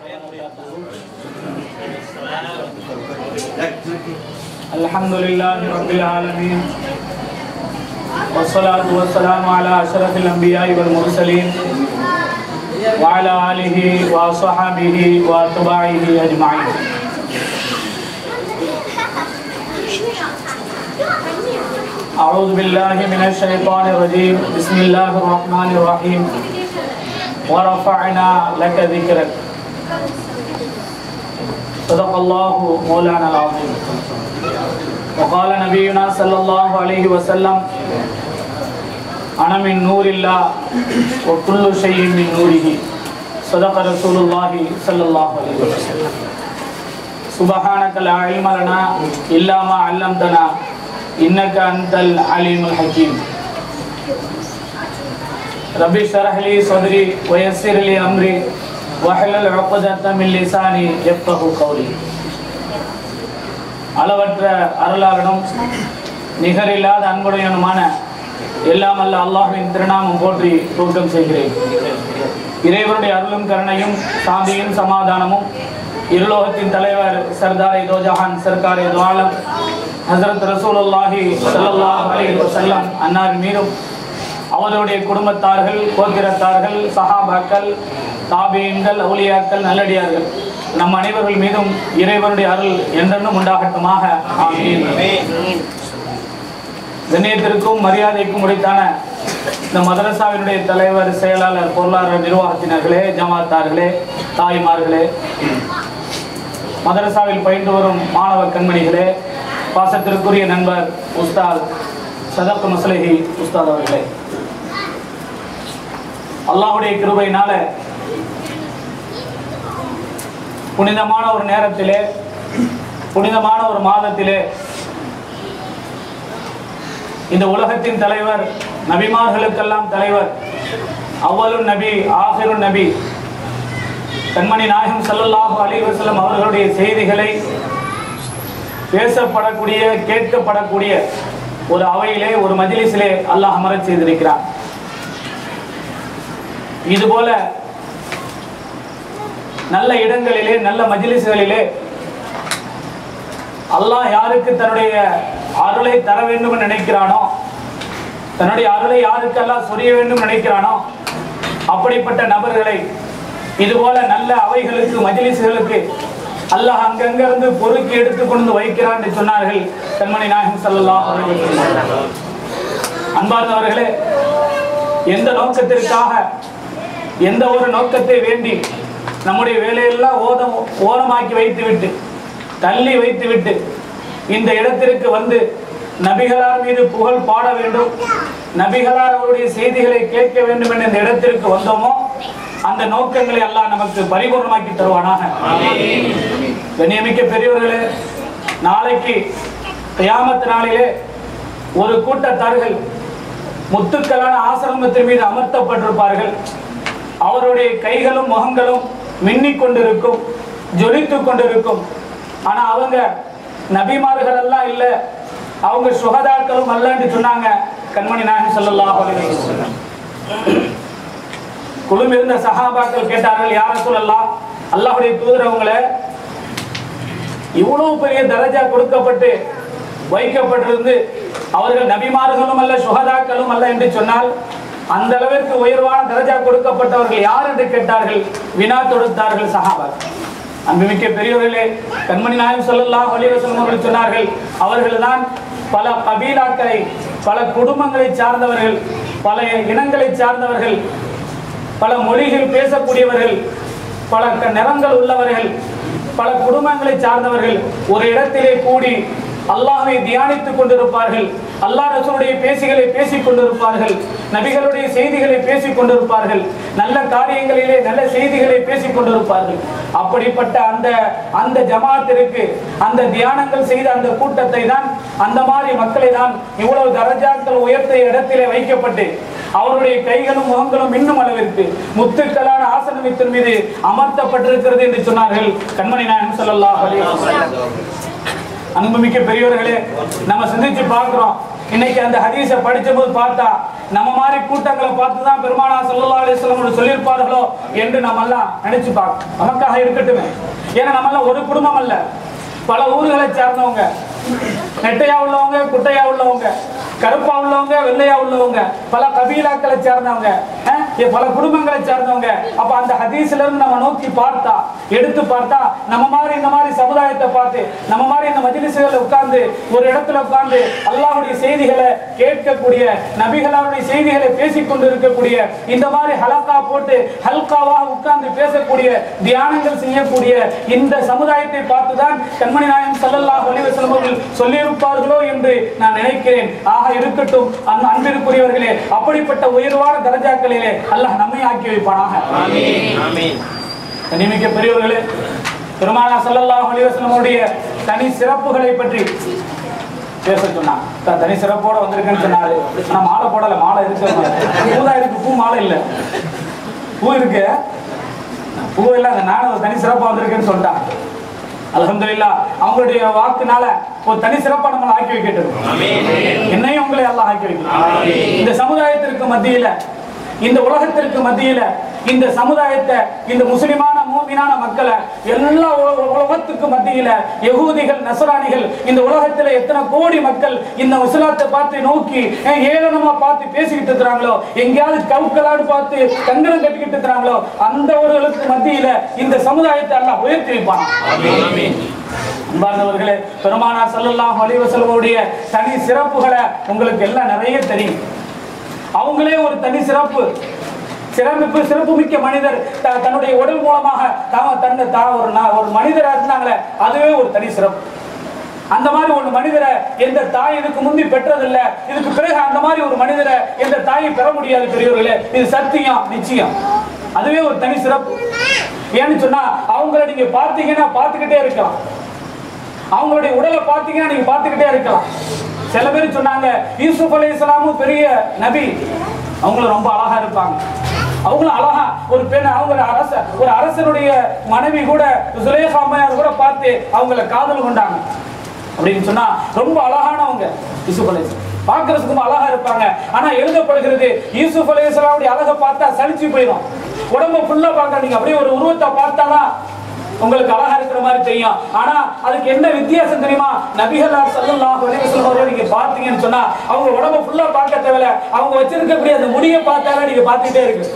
Alhamdulillah Rabbil Alamin. Wassalatu wassalamu ala ashrafil anbiya'i wal mursalin wa ala alihi wa sahbihi wa atba'ihi ajma'in. A'udzu billahi minash shaitanir rajim. Bismillahir rahmanir rahim. Wa rafa'na laka dhikrak. Sadaqallahu MAULANA al-azim. وقال نبينا صلى الله عليه وسلم أنا من نور الله وكل شيء من نوره صدق رسول الله صلى الله عليه وسلم سبحانك لا علم لنا إلا ما علمتنا إنك أنت العليم الحكيم ربي اشرح لي صدري ويسر لي أمري واحلل عقدة من لساني يفقهوا قولي அளவற்ற அருளாளனும் நிகரில்லாத அன்புடையனுமான எல்லாம் அல்ல அல்லாஹ்வின் திருநாமம் போற்றி தூக்கம் செய்கிறேன். இறைவனுடைய அருளும் கருணையும் சாந்தியும் சமாதானமும் இருலோகத்தின் தலைவர் சர்தார் தோஜஹான் சர்க்கார் துஆலம் ஹஸரத் ரசூலுல்லாஹி ஸல்லல்லாஹு அலைஹி வஸல்லம் அன்னாரின் மீதும் அவருடைய குடும்பத்தார்கள், கோத்திரத்தார்கள், சஹாபாக்கள், தாபீன்கள், அவுலியாக்கள், நல்லடியார்கள் நம் அனைவர்கள் மீதும் இறைவனுடைய அருள் என்றென்றும் உண்டாகட்டுமாக. ஆமீன். கண்ணியத்திற்கும் மரியாதைக்கும் உரித்தான இந்த மதரசாவினுடைய தலைவர், செயலாளர், பொருளாளர், நிர்வாகத்தினர்களே, ஜமாத்தார்களே, தாய்மார்களே, மதரசாவில் பயின்று வரும் மாணவ கண்மணிகளே, பாசத்திற்குரிய நண்பர் உஸ்தாத் சதக் மஸ்லஹி உஸ்தாத் அவர்களே, அல்லாஹ்வுடைய கிருபையினால புனிதமான ஒரு நேரத்திலே, புனிதமான ஒரு மாதத்திலே இந்த உலகத்தின் தலைவர், நபிமார்களுக்கெல்லாம் தலைவர், அவ்வலுன் நபி ஆகிருன் நபி கண்மணி நாயகம் ஸல்லல்லாஹு அலைஹி வஸல்லம் அவர்களுடைய செய்திகளை பேசப்படக்கூடிய, கேட்கப்படக்கூடிய ஒரு அவையிலே, ஒரு மஜ்லிஸிலே அல்லாஹ் அமரச் செய்திருக்கிறார். இதுபோல நல்ல இடங்களிலே, நல்ல மஜ்லிஸ்களிலே அல்லாஹ் யாருக்கு தன்னுடைய அருளை தர வேண்டும் என்று நினைக்கிறானோ, தன்னுடைய அருளை யாருக்கு அல்லாஹ் சொரிய வேண்டும் நினைக்கிறானோ, அப்படிப்பட்ட நபர்களை இதுபோல நல்ல அவைகளுக்கு, மஜ்லிஸ்களுக்கு அல்லாஹ் அங்கங்கிருந்து பொறுக்கி எடுத்துக்கொண்டு வைக்கிறான் என்று சொன்னார்கள் கண்மணி நாயகம் ஸல்லல்லாஹு அலைஹி வஸல்லம். அன்பார்ந்தவர்களே, எந்த நோக்கத்திற்காக, எந்த ஒரு நோக்கத்தை வேண்டி நம்முடைய வேலையெல்லாம் ஓரமாக்கி வைத்துவிட்டு, தள்ளி வைத்துவிட்டு இந்த இடத்திற்கு வந்து நபிகளார் மீது புகழ் பாட வேண்டும், நபிகளார் அவருடைய செய்திகளை கேட்க வேண்டும் என்ற இந்த இடத்திற்கு வந்தோமோ அந்த நோக்கங்களை அல்லாஹ் நமக்கு பரிபூர்ணமாக்கி தருவானாக. கண்ணியமிக்க பெரியவர்களே, நாளைக்கு கியாமத் நாளிலே ஒரு கூட்டத்தார்கள் முத்துக்களான ஆசிரமத்தின் மீது அமர்த்தப்பட்டிருப்பார்கள். அவருடைய கைகளும் முகங்களும் மின்னிக் கொண்டிருக்கும், ஜொலித்து கொண்டிருக்கும். ஆனா அவங்க நபிமார்கள் எல்லாம் இல்ல, அவங்க சுஹதாக்களும் அல்ல என்று சொன்னாங்க கண்மணி நாயகம் ஸல்லல்லாஹு அலைஹி வஸல்லம். குழுமிருந்த சஹாபாக்கள் கேட்டார்கள், யா ரசூலல்லாஹ், அல்லாஹ்வுடைய தூதர், அவங்களே இவ்வளவு பெரிய தரஜா கொடுக்கப்பட்டு வைக்கப்பட்டிருந்து அவர்கள் நபிமார்களும் அல்ல, சுஹதாக்களும் அல்ல என்று சொன்னால் அந்த அளவிற்கு உயர்வான தரஜா கொடுக்கப்பட்டவர்கள் யார் என்று கேட்டார்கள், வினா தொடுத்தார்கள் சஹாபாக்கள். அன்புமிக்க பெரியவர்களே, கண்மணி நாயகம் ஸல்லல்லாஹு அலைஹி வஸல்லம் அவர்கள் சொன்னார்கள், அவர்கள்தான் பல கபீலாக்களை, பல குடும்பங்களை சார்ந்தவர்கள், பல இனங்களை சார்ந்தவர்கள், பல மொழிகள் பேசக்கூடியவர்கள், பல நிறங்கள் உள்ளவர்கள், பல குடும்பங்களை சார்ந்தவர்கள் ஒரு இடத்திலே கூடி அல்லாஹ்வை தியானித்துக் கொண்டிருப்பார்கள், அல்லாஹ் ரசூலுடைய பேசிகளை பேசிக் கொண்டிருப்பார்கள், நபிகளுடைய செய்திகளை பேசிக் கொண்டிருப்பார்கள், நல்ல காரியங்களிலே நல்ல செய்திகளை பேசிக் கொண்டிருப்பார்கள். அப்படிப்பட்ட அந்த ஜமாத்திற்கு, அந்த தியானங்கள் செய்த அந்த கூட்டத்தை தான், அந்த மாதிரி மக்களை தான் இவ்வளவு தரஜாக்கள் உயர்த்த இடத்திலே வைக்கப்பட்டு அவருடைய கைகளும் முகங்களும் இன்னும் அளவிற்கு முத்துக்களான ஆசனத்தின் மீது அமர்த்தப்பட்டிருக்கிறது என்று சொன்னார்கள் கண்மணி நாயகம் ஸல்லல்லாஹு அலைஹி வஸல்லம். அன்புமிக்க பெரியவர்களே, நம்ம சிந்திச்சு பார்க்கிறோம், இன்னைக்கு அந்த ஹதீஸை படிச்சபோது பார்த்தா நம்ம மாதிரி கூட்டங்களை பார்த்து தான் பெருமானார் ஸல்லல்லாஹு அலைஹி வஸல்லம் சொல்லியிருப்பார்களோ என்று நம்ம எல்லாம் நினைச்சு பார்க்கணும். நமக்காக இருக்கட்டுமே. ஏன்னா நம்ம எல்லாம் ஒரு குடும்பம் அல்ல, பல ஊர்களை சேர்ந்தவங்க, நெட்டையா உள்ளவங்க, குட்டையா உள்ளவங்க, கருப்பா உள்ளவங்க, வெள்ளையா உள்ளவங்க, பல கபீலாக்களை சேர்ந்தவங்க, பல குடும்பங்களை சேர்ந்தவங்க. அப்ப அந்த ஹதீஸ்ல இருந்து நம்ம நோக்கி பார்த்தா, எடுத்து பார்த்தா, நம்ம மாதிரி இந்த மாதிரி சமுதாயத்தை பார்த்து, நம்ம மாதிரி இந்த மஜ்லிஸ்களில் உட்கார்ந்து ஒரு இடத்துல உட்கார்ந்து அல்லாஹ்வுடைய செய்திகளை கேட்கக்கூடிய, நபிகளாருடைய செய்திகளை பேசிக்கொண்டு இருக்கக்கூடிய, இந்த மாதிரி ஹலக்கா போட்டு ஹல்காவாக உட்கார்ந்து பேசக்கூடிய, தியானங்கள் செய்யக்கூடிய இந்த சமுதாயத்தை பார்த்துதான் கண்மணி நாயகம் ஸல்லல்லாஹு அலைஹி வஸல்லம் அவர்கள் சொல்லியிருப்பார்களோ என்று நான் நினைக்கிறேன். ஆக இருக்கட்டும் அன்பிற்குரியவர்களே, அப்படிப்பட்ட உயர்வான தரஜாக்களிலே அல்லாஹ் நம்மை ஆக்கி வைப்பானாக. ஆமீன் ஆமீன். கண்ணியமிக்க பெரியவர்களே, பெருமானார் ஸல்லல்லாஹு அலைஹி வஸல்லம் உடைய தனி சிறப்புகளை பற்றி பேச சொன்னான். தனி சிறப்போட வந்திருக்கேன்னு சொன்னாரு. ஆனா மாலை போடல, மாலை இருக்கு, பூதா இருக்கு, பூ மாலை இல்ல. பூ இருக்கு, பூ இல்ல, அந்த நானும் தனி சிறப்பா வந்திருக்கேன்னு சொல்லிட்டான். அல்ஹம்துலில்லாஹ், அவங்களுடைய வாக்குனால ஒரு தனி சிறப்பா நம்மளை ஆக்கி வைக்கட்டும். என்னையும் உங்களை எல்லாம் ஆக்கி வைக்கணும். இந்த சமுதாயத்திற்கு மத்தியில, இந்த உலகத்திற்கு மத்தியில, இந்த சமுதாயத்தை, இந்த முஸ்லிமான மூமினான மக்களை, எல்லா உலகத்துக்கு மத்தியில யகூதிகள், நஸ்ரானிகள், இந்த உலகத்துல எத்தனை கோடி மக்கள் இந்த இஸ்லாத்தை பார்த்து நோக்கி ஏளனமா பார்த்து பேசிக்கிட்டு இருக்கிறாங்களோ, எங்கேயாவது கவுக்கலாடு பார்த்து கங்கணம் கட்டிக்கிட்டு இருக்கிறாங்களோ, அந்த ஒருவர்களுக்கு மத்தியில இந்த சமுதாயத்தை அல்லாஹ் உயர்த்தி வைப்பான். அன்பார்ந்தவர்களே, பெருமானார் ஸல்லல்லாஹு அலைஹி வஸல்லம் உடைய தனி சிறப்புகளை உங்களுக்கு எல்லாம் நிறைய தெரியும். அவங்களே ஒரு தனி சிறப்பு மிக்க மனிதர், தன்னுடைய உடல் மூலமாக ஒரு மனிதரா இருந்தாங்களே, அதுவே ஒரு தனி சிறப்பு. அந்த மாதிரி ஒரு மனிதரை எந்த தாய் இதுக்கு முந்தி பெற்றதில்லை, இதுக்கு பிறகு அந்த மாதிரி ஒரு மனிதரை எந்த தாயை பெற முடியாது. பெரியவர்களே, இது சத்தியம், நிச்சயம். அதுவே ஒரு தனி சிறப்பு. ஏன்னு சொன்னா அவங்கள நீங்க பார்த்தீங்கன்னா பார்த்துக்கிட்டே இருக்கலாம், அவங்களுடைய உடலை பார்த்தீங்கன்னா நீங்க பார்த்துக்கிட்டே இருக்கலாம். சில பேர் சொன்னாங்க யூசுப் அலைஹிஸ்ஸலாமும் பெரிய நபி, அவங்களும் ரொம்ப அழகா இருப்பாங்க. அவங்களும் அழகா ஒரு பெண், அவங்க ஒரு அரசனுடைய மனைவி கூட சுலேஹா அம்மையார் கூட பார்த்து அவங்கள காதல் கொண்டாங்க அப்படின்னு சொன்னா ரொம்ப அழகானவங்க யூசுப் அலைஹிஸ்ஸலாம். பார்க்கறதுக்கு அழகா இருப்பாங்க. ஆனா எழுதப்படுகிறது யூசுப் அலைஹிஸ்ஸலாமுடைய அழகை பார்த்தா சலிச்சு போயிடும். உடம்பு ஃபுல்லா பார்க்காதீங்க, அப்படியே ஒரு உருவத்தை பார்த்தாதான் உங்களுக்கு அழகா இருக்கிற மாதிரி தெரியும். ஆனா அதுக்கு என்ன வித்தியாசம் தெரியுமா? நபிகளார் ஸல்லல்லாஹு அலைஹி வஸல்லம் அவர்கள் நீங்க பார்த்தீங்கன்னு சொன்னா அவங்க உடம்பு ஃபுல்லா பார்க்க தேவையில்ல, அவங்க வச்சிருக்கக்கூடிய அந்த முடியை பார்த்தாலே நீங்க பார்த்துட்டே இருக்கு.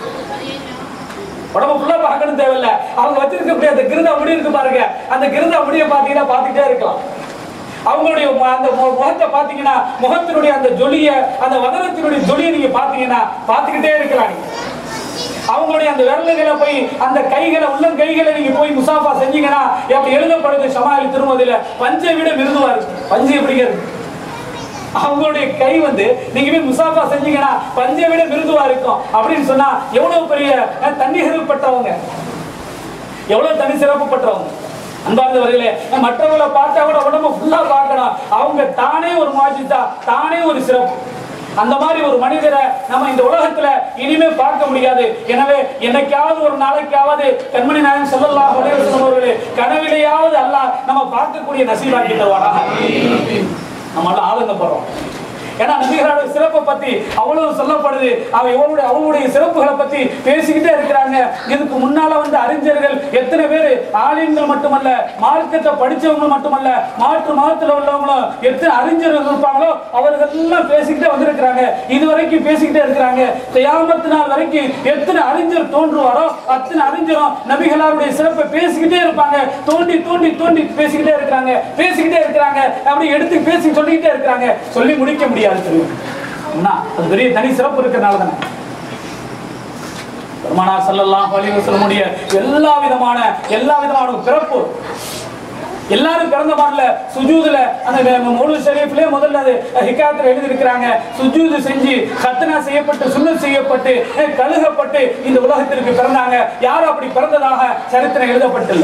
உடம்பு ஃபுல்லா பார்க்கணும் தேவையில்ல, அவங்க வச்சிருக்கக்கூடிய அந்த கிருதா முடி இருக்கு பாருங்க, அந்த கிருதா முடியை பார்த்தீங்கன்னா பார்த்துட்டே இருக்கலாம். அவங்களுடைய அந்த முகத்தை பார்த்தீங்கன்னா, முகத்தினுடைய அந்த ஜொலிய, அந்த வதனத்தினுடைய ஜொலியை நீங்க பார்த்தீங்கன்னா பார்த்துக்கிட்டே இருக்கலாம். அவங்களுடைய அந்த விரல்களை போய், அந்த கைகளை, உள்ளங்கைகளை நீங்க போய் முசாஃபா செஞ்சீங்கன்னா எப்படி எழுதப்படுது ஷமாயில் திருமதியில, பஞ்சை விட மிருதுவா இருக்கு. பஞ்சை எப்படிங்கிறது, அவங்களுடைய கை நீங்க போய் முசாஃபா செஞ்சீங்கன்னா பஞ்சை விட மிருதுவா இருக்கும் அப்படின்னு சொன்னா எவ்வளவு பெரிய தன்னிகழ்ப்பட்டவங்க, எவ்வளவு தனி சிறப்பு பட்டவங்க. அன்பார்ந்தவர்களே, மற்றவங்களை பார்த்தா கூட உடம்பு ஃபுல்லா பார்க்கணும். அவங்க தானே ஒரு மாஜிதா, தானே ஒரு சிறப்பு. அந்த மாதிரி ஒரு மனிதரை நம்ம இந்த உலகத்துல இனிமே பார்க்க முடியாது. எனவே என்னைக்காவது ஒரு நாளைக்காவது கண்மணி நாயகம் ஸல்லல்லாஹு அலைஹி வஸல்லம் அவர்களே கனவிலேயாவது அல்லாஹ் நம்ம பார்க்கக்கூடிய நசீபாக்கி தருவானாக. நம்ம எல்லாம் ஆதங்கப்படுறோம். ஏன்னா நபிகளோட சிறப்பை பத்தி அவ்வளவு சொல்லப்படுது. அவங்களுடைய சிறப்புகளை பத்தி பேசிக்கிட்டே இருக்கிறாங்க. இதுக்கு முன்னால அறிஞர்கள் எத்தனை பேர், ஆலிம்கள் மட்டுமல்ல, மார்க்கத்தை படிச்சவங்க மட்டுமல்ல, மாற்று மதத்துல உள்ளவங்களும் எத்தனை அறிஞர்கள் இருப்பாங்களோ அவர்கள் எல்லாம் பேசிக்கிட்டே வந்திருக்கிறாங்க. இதுவரைக்கும் பேசிக்கிட்டே இருக்கிறாங்க. கியாமத் நாள் வரைக்கும் எத்தனை அறிஞர் தோன்றுவாரோ அத்தனை அறிஞரும் நபிகளாருடைய சிறப்பை பேசிக்கிட்டே இருப்பாங்க. தோண்டி தோண்டி தோண்டி பேசிக்கிட்டே இருக்கிறாங்க. அப்படி எடுத்து பேசி சொல்லிக்கிட்டே இருக்கிறாங்க. சொல்லி முடிக்க முடியாது. அது பெரிய தனி சிறப்பு இருக்கிறனால தானே பெருமானார் ஸல்லல்லாஹு அலைஹி வஸல்லம் உடைய எல்லா விதமான பிறப்பு, எல்லாரும் பிறந்த மாதிரில சுஜூதுல, அந்த மௌலித் ஷரீஃப்லயே முதல்ல அது ஹிகாயத்துல எழுதி இருக்கிறாங்க. சுஜூது செஞ்சு கத்னா செய்யப்பட்டு, சுன்னத் செய்யப்பட்டு, கழுகப்பட்டு இந்த உலகத்திற்கு பிறந்தாங்க. யாரும் அப்படி பிறந்ததாக சரித்திரம் எழுதப்பட்டில்லை.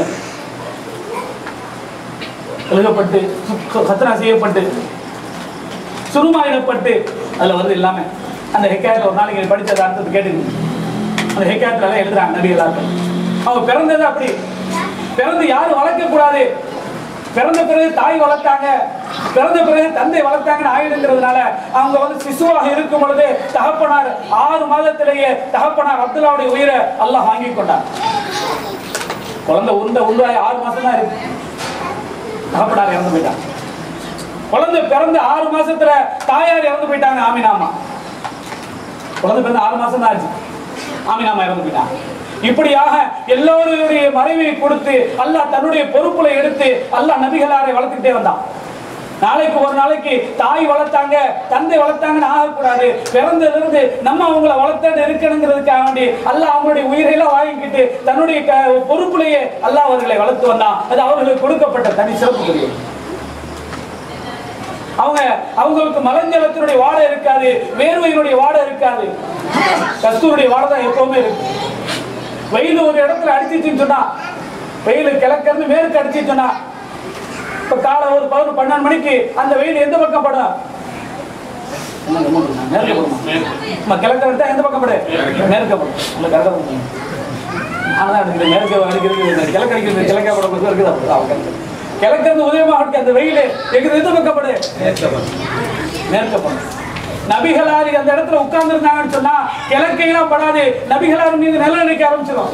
கழுகப்பட்டு, கத்னா செய்யப்பட்டு, சுருமாயிடப்பட்டு, அதுல எல்லாமே அந்த ஹிகாயத்துல ஒரு நாளைக்கு படிச்சது அர்த்தத்தை கேட்டுக்கணும். அந்த ஹிகாயத்துல எழுதுறாங்க நபிகளார்கள். அவங்க பிறந்தது அப்படி. பிறந்து யாரும் வளர்க்க கூடாது. பிறந்த பிறகு தாய் வளர்த்தாங்க, பிறந்த பிறகு தந்தை வளர்த்தாங்கன்னு ஆயிடுங்கிறதுனால அவங்க வந்து சிசுவாக இருக்கும் பொழுது தகப்பனார் 6 மாதத்திலேயே தகப்பனார் அப்துல்லாவுடைய உயிரை அல்லாஹ் வாங்கி கொண்டார். குழந்தை உண்டாய் 6 மாசம் தான் இருக்கு, தகப்பனார் இறந்து போயிட்டாங்க. குழந்தை பிறந்து 6 மாசத்துல தாயார் இறந்து போயிட்டாங்க. ஆமினாமா குழந்தை பிறந்த 6 மாசம் தான் ஆச்சு, ஆமினாமா இறந்து போயிட்டாங்க. இப்படியாக எல்லோருடைய மறைவை கொடுத்து அல்லாஹ் தன்னுடைய பொறுப்புல எடுத்து அல்லாஹ் நபிகளாரை வளர்த்துக்கிட்டே வந்தான். நாளைக்கு ஒரு நாளைக்கு தாய் வளர்த்தாங்க தந்தை வளர்த்தாங்கன்னு ஆகக்கூடாது. பிறந்ததிலிருந்து நம்ம அவங்கள வளர்த்து இருக்கணுங்கிறதுக்காக வேண்டி அல்லாஹ் அவங்களுடைய உயிரெல்லாம் வாங்கிக்கிட்டு தன்னுடைய பொறுப்புலேயே அல்லாஹ் அவர்களை வளர்த்து வந்தான். அது அவர்களுக்கு கொடுக்கப்பட்ட தனி சிறப்புக்குரிய. அவங்களுக்கு மலஞ்சலத்தினுடைய வாடை இருக்காது, வேர்வையினுடைய வாடை இருக்காது, கஸ்தூருடைய வாடை தான் எப்பவுமே இருக்கு. வெயில் ஒரு இடத்துல அடிச்சிச்சுன்னு சொன்னா, வெயில் கிழக்கிருந்து மேற்கு அடிச்சு சொன்னா, இப்ப காலை ஒரு 11-12 மணிக்கு அந்த வெயில் எந்த பக்கம் படும்? கிழக்கு எடுத்தா எந்த பக்கம் படும்? மேற்க படும். மேற்கு அடிக்கிறது கிழக்கு அடிக்கிறது கிழக்கா படம் இருக்குதா? கிழக்கு உதயமாக அந்த வெயில் எந்த பக்கம் படு? மேற்க படும். நபிகளாரி அந்த இடத்துல உட்கார்ந்து இருந்தாங்கன்னு சொன்னா கிழக்கையெல்லாம் படாது, நபிகளார் மீது நில நினைக்க ஆரம்பிச்சிடும்.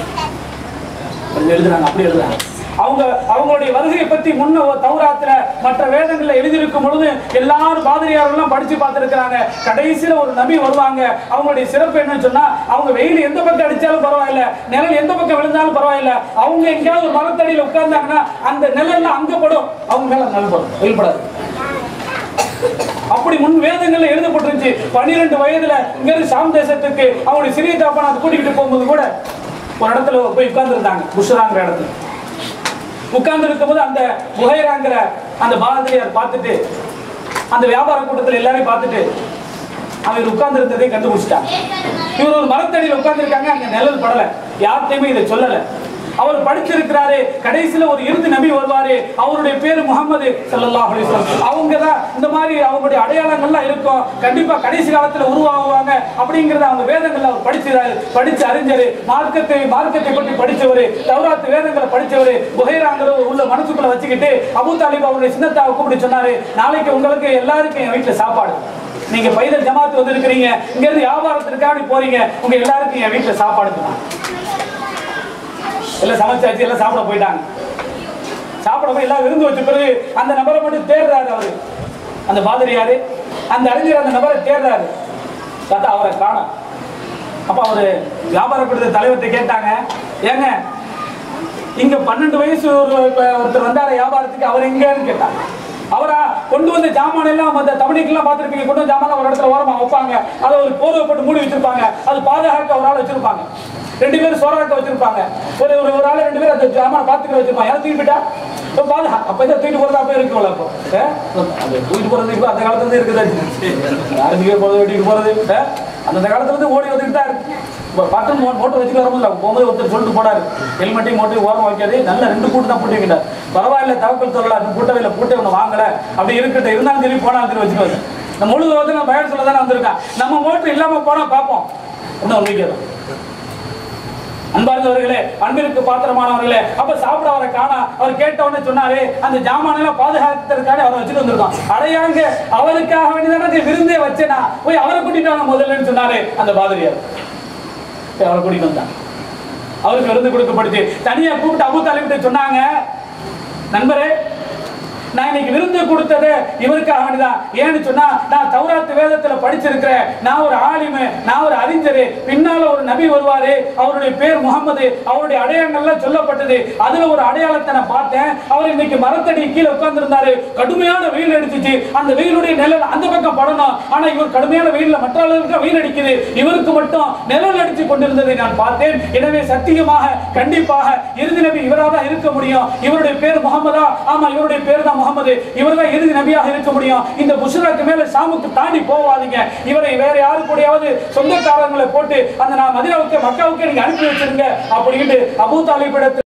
எழுதுறாங்க, அப்படி எழுதுறாங்க. அவங்களுடைய வருகையை பத்தி முன்ன தௌராத்துல மற்ற வேதங்கள்ல எழுதியிருக்கும் பொழுது எல்லாரும் பாதிரியாரெல்லாம் படிச்சு பார்த்திருக்கிறாங்க. கடைசியில ஒரு நபி வருவாங்க. அவங்களுடைய சிறப்பு என்னன்னு சொன்னா, அவங்க வெயில் எந்த பக்கம் அடிச்சாலும் பரவாயில்ல, நிழல் எந்த பக்கம் விழுந்தாலும் பரவாயில்ல, அவங்க எங்கேயாவது ஒரு மரத்தடியில் உட்கார்ந்தாங்கன்னா அந்த நிழல்ல அங்க படும், அவங்க மேல நிழல் படும், வெயில் படாது. அப்படி முன் வேதங்கள்ல எழுதப்பட்டிருந்துச்சு. 12 வயதுல இங்க இருந்து சாம் தேசத்துக்கு அவங்களுடைய சிறிய தாப்பனை கூட்டிகிட்டு போகும்போது கூட ஒரு இடத்துல போய் உட்கார்ந்து இருந்தாங்க. புஷ்ராங்கிற இடத்துல உட்கார்ந்து இருக்கும் போது அந்த புகைராங்கிற அந்த பாதிரியார் பார்த்துட்டு, அந்த வியாபார கூட்டத்தில் எல்லாரையும் பார்த்துட்டு அவர் உட்கார்ந்து இருந்ததை கண்டுபிடிச்சிட்டாங்க. இவர் ஒரு மரத்தடியில் உட்கார்ந்து இருக்காங்க, அங்க நிழல் படல, யார்கிட்டையுமே இதை சொல்லல. அவர் படிச்சிருக்கிறாரு. கடைசியில ஒரு இறுதி நபி வருவாரு, அவருடைய பேரு முகமது ஸல்லல்லாஹு அலைஹி வஸல்லம். அவங்க தான் இந்த மாதிரி அவங்களுடைய அடையாளங்கள்லாம் இருக்கும், கண்டிப்பா கடைசி காலத்துல உருவாகுவாங்க அப்படிங்கறத அவங்க வேதங்கள்ல அவர் படிச்சு அறிஞர், மார்க்கத்தை பற்றி படிச்சவர், தௌராத் வேதங்களை படிச்சவர். புகைராங்கிற உள்ள மனசுக்குள்ள வச்சுக்கிட்டு அபூ தாலிப் அவருடைய சின்னத்தாவை கூப்பிட்டு சொன்னாரு, நாளைக்கு உங்களுக்கு எல்லாருக்கும் என் வீட்டுல சாப்பாடு, நீங்க பைதல் ஜமாத் வந்திருக்கிறீங்க, இங்க இருந்து வியாபாரத்திற்காக போறீங்க, உங்க எல்லாருக்கும் என் வீட்டுல சாப்பாடு சொன்னாங்க. எல்லாம் சமைச்சாச்சு, எல்லாம் சாப்பிட போயிட்டாங்க. சாப்பிட போய் எல்லாம் விருந்து வச்ச பிறகு அந்த நபரை மட்டும் தேடுறாரு. அவரு அந்த பாதிரியாரு அந்த அறிஞர் அந்த நபரை தேடுறாரு. பார்த்தா அவரை காணோம். அப்ப அவரு வியாபார கூட்டத்து தலைவர்கிட்ட கேட்டாங்க, ஏங்க இங்க 12 வயசு ஒருத்தர் வந்தார வியாபாரத்துக்கு, அவர் எங்கன்னு கேட்டாங்க. அவரா கொண்டு வந்த ஜாமான் எல்லாம் அந்த தமிழுக்கெல்லாம் பார்த்துருப்பீங்க, கொண்டு வந்த ஜாமான் ஒரு இடத்துல ஓரமா வைப்பாங்க, அதை ஒரு போர்வை போட்டு மூடி வச்சிருப்பாங்க, அது பாதுகாக்க ஒரு ஆள் வச்சிருப்பாங்க, 2 பேரும் சோறாக்க வச்சிருப்பாங்க, ஒரு ஆள் 2 பேரும் அந்த ஜாமான பாத்துக்கிற வச்சிருப்பாங்க. யாரும் தூக்கிட்டா அப்ப இதை தூக்கிட்டு போறதா போய் இருக்குல்ல. அப்போ தூக்கிட்டு போறது இப்போ அந்த காலத்துல இருந்து இருக்குது, யாருக்கு போறது வெட்டிட்டு போறது அந்த காலத்துல இருந்து ஓடி வந்துட்டு தான் இருக்கு. பட்டன் மோட்டர் வச்சுட்டு வரும்போது போகும்போது ஒருத்தர் சொல்லிட்டு போனாரு, ஹெல்மெட்டையும் மோட்டரையும் ஓரம் வைக்காது, நல்ல 2 கூட்டு தான் போட்டுக்கிட்டார், பரவாயில்ல தவக்கல் சொல்லலாம், கூட்டவே இல்லை, பூட்டை ஒன்று வாங்கல, அப்படி இருக்கட்டும், இருந்தாலும் சரி போனாலும் சரி வச்சுக்கோங்க. நம்ம முழு வந்து நம்ம பயன் சொல்ல தானே வந்திருக்கான், நம்ம மோட்டர் இல்லாம போனா பார்ப்போம். இன்னும் வைக்கிறோம். அன்பார்ந்தவர்களே, அன்பிற்கு பாத்திரமானவர்களே, அப்ப சாப்பிட அவரை காணா. அவர் கேட்டவொடனே சொன்னாரு, அந்த ஜாமானெல்லாம் பாதுகாக்கிறதுக்காக அவரை வச்சுட்டு வந்திருக்கோம். அடையாங்க அவருக்காக வேண்டியதான விருந்தே வச்சேனா, போய் அவரை கூட்டிட்டு வாங்க முதல்லன்னு சொன்னாரு அந்த பாதிரியார். அவரை கூட்டிட்டு வந்தாங்க. அவருக்கு விருந்து கொடுக்கப்படுச்சு. தனியா கூப்பிட்டு அபூ தாலிப் சொன்னாங்க, நண்பரே நான் இன்னைக்கு விருந்து கொடுத்தது இவருக்காக வேண்டிதான். ஏன்னு சொன்னா, நான் தௌராத் வேதத்துல படிச்சிருக்கிறேன், நான் ஒரு ஆலிமு, நான் ஒரு அறிஞர், பின்னால ஒரு நபி வருவாரு, அவருடைய பேர் முகமது, அவருடைய அடையாளங்கள்லாம் சொல்லப்பட்டது, அதுல ஒரு அடையாளத்தை நான் பார்த்தேன். அவர் இன்னைக்கு மரத்தடி கீழே உட்கார்ந்து இருந்தாரு, கடுமையான வெயில் அடிச்சிச்சு, அந்த வெயிலுடைய நிழல் அந்த பக்கம் படணும், ஆனா இவர் கடுமையான வெயில்ல மற்ற அளவுக்கு வெயில் அடிக்குது, இவருக்கு மட்டும் நிழல் அடிச்சு கொண்டிருந்ததை நான் பார்த்தேன். எனவே சத்தியமாக கண்டிப்பாக இறுதி நபி இவராக தான் இருக்க முடியும். இவருடைய பேர் முகமதா? ஆமா, இவருடைய பேர் தான் முகமது, இவர்தான் இறுதி நபியாக இருக்க முடியும். இந்த புஷ்ராக்கு மேல ஷாமுக்கு தாண்டி போவாதீங்க, இவரை வேற யாரு கூடயாவது சொந்தக்காரங்களை போட்டு அந்த மதீனாவுக்கு மக்காவுக்கு நீங்க அனுப்பி வச்சிருங்க அப்படின்னு அபூ தாலிப்